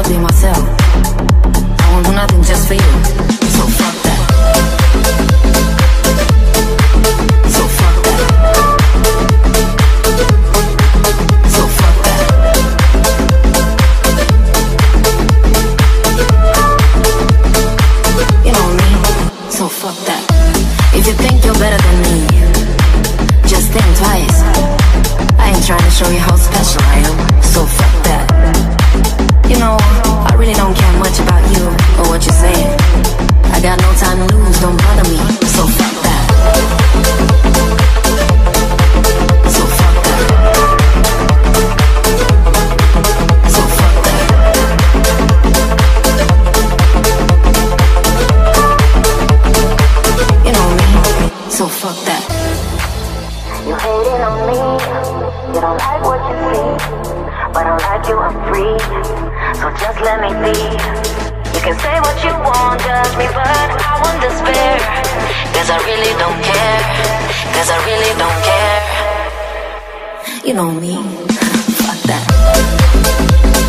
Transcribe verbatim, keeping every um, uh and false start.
be myself. I won't do nothing just for you. So fuck that. So fuck that. So fuck that. You know me. So fuck that. If you think you're better than me, just think twice. I ain't trying to show you how special I am. So fuck that. You know, I really don't care much about you or what you're saying. I got no time to lose, don't bother me. So fuck that. So fuck that. So fuck that. You know me. So fuck that. You hating on me, you don't like what you see, but unlike you I'm free, so just let me be. You can say what you want, judge me, but I won't despair, cause I really don't care, cause I really don't care. You know me. Fuck that.